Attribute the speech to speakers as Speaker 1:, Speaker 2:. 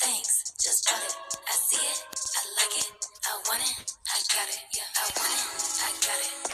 Speaker 1: thanks, just bought it. I see it, I like it, I want it, I got it, yeah, I want it, I got it.